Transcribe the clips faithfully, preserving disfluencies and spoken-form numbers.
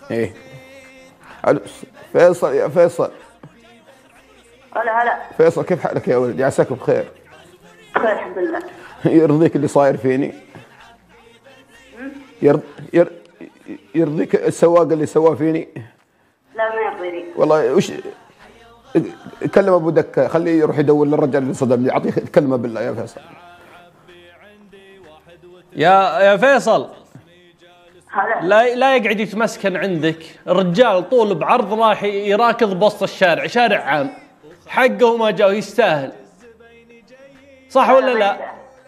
ايه. الو فيصل، يا فيصل. هلا هلا. فيصل كيف حالك يا ولدي؟ عساك بخير. بخير الحمد لله. يرضيك اللي صاير فيني؟ يرض ير... يرضيك السواق اللي سواه فيني؟ لا ما يرضيني والله. وش كلم ابو دكه، خليه يروح يدور للرجال اللي صدمني، اعطيه كلمه بالله يا فيصل. يا يا فيصل، هلا. لا لا يقعد يتمسكن عندك، الرجال طول بعرض راح يراكض بوسط الشارع، شارع عام، حقه وما جاء يستاهل، صح ولا لا؟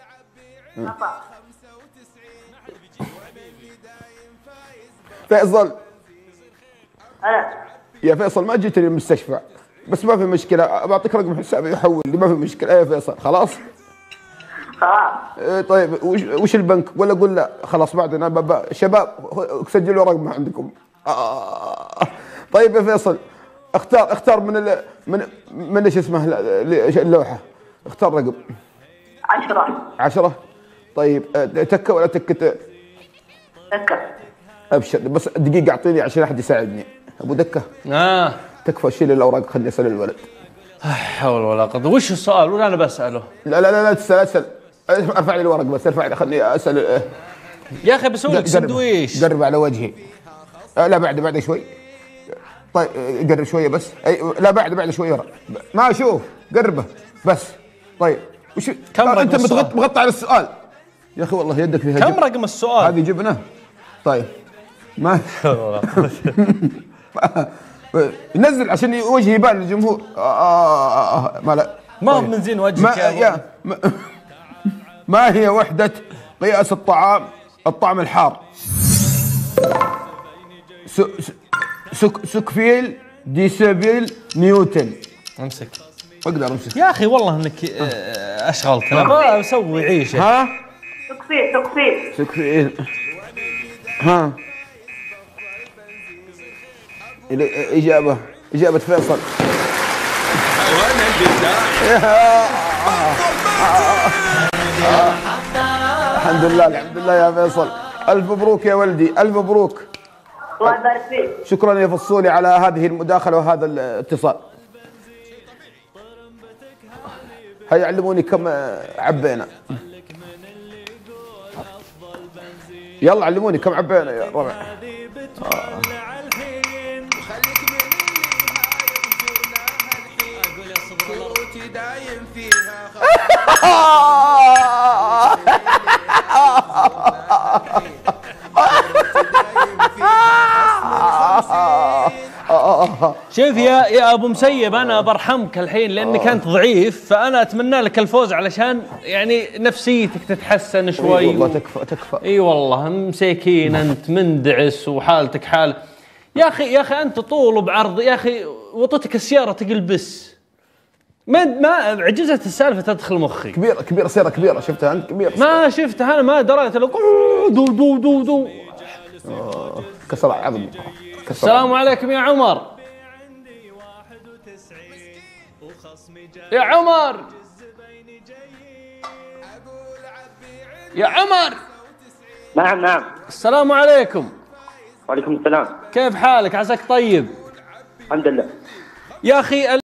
فيصل. هلا. يا فيصل ما جيت للمستشفى، بس ما في مشكله، بعطيك رقم حسابي يحول لي، ما في مشكله يا فيصل. خلاص خلاص. إيه طيب. وش, وش البنك؟ ولا اقول لا خلاص بعدين بابا شباب سجلوا رقم عندكم. آه. طيب يا فيصل، اختار اختار من ال من من ايش اسمه اللوحه، اختار رقم. عشرة. عشرة. طيب تكه ولا تكه؟ تكه. ابشر، بس دقيقه اعطيني عشان احد يساعدني. ابو دكه. اه تكفى، شيل الاوراق خليني اسال الولد. لا حول ولا قوة. وش السؤال ولا انا بسأله؟ لا لا لا لا تسال اسال. ارفع لي الورق بس، ارفع لي خليني اسال. يا اخي بسوي لك سندويش. قرب على وجهي. لا بعد بعد شوي. طيب قرب شويه بس. أي لا بعد بعد شوي ورا. ما اشوف. قربه بس. طيب وش كم انت متغطى مغطى على السؤال يا اخي، والله يدك فيها. كم رقم السؤال؟ هذه جبنه. طيب ما نزل عشان وجهي يبان للجمهور. آه آه آه ما لا ما هو طيب. من زين وجهك ما يا, يا ما, ما هي وحدة قياس الطعام الطعم الحار؟ سك سكفيل، ديسيبل، نيوتن. امسك. اقدر امسك يا اخي والله انك اشغلتنا. ابغى اسوي عيشه. ها سكفيل سكفيل سكفيل. ها إجابة إجابة فيصل. الحمد لله الحمد لله يا فيصل، ألف مبروك يا ولدي، ألف مبروك. الله يبارك فيك. شكرا يا فصولي على هذه المداخلة وهذا الاتصال. هيا علموني كم عبينا. يلا علموني كم عبينا يا ربع. آه. دايم فيها شوف يا يا ابو مسيب، انا برحمك الحين لانك انت ضعيف، فانا اتمنى لك الفوز علشان يعني نفسيتك تتحسن شوي. والله تكفى تكفى. اي والله مساكين انت، مندعس وحالتك حال. يا اخي يا اخي انت طول بعرض، يا اخي وطتك السياره تقلبس. ما ما عجزت السالفه تدخل مخي. كبيره كبيره سياره كبيره، شفتها انت كبيره؟ ما شفتها انا، ما دريت الا دو دو دو دو. كسر عظمي. السلام عليكم يا عمر. يا عمر يا عمر. نعم نعم. السلام عليكم. وعليكم السلام. كيف حالك؟ عساك طيب؟ الحمد لله. يا اخي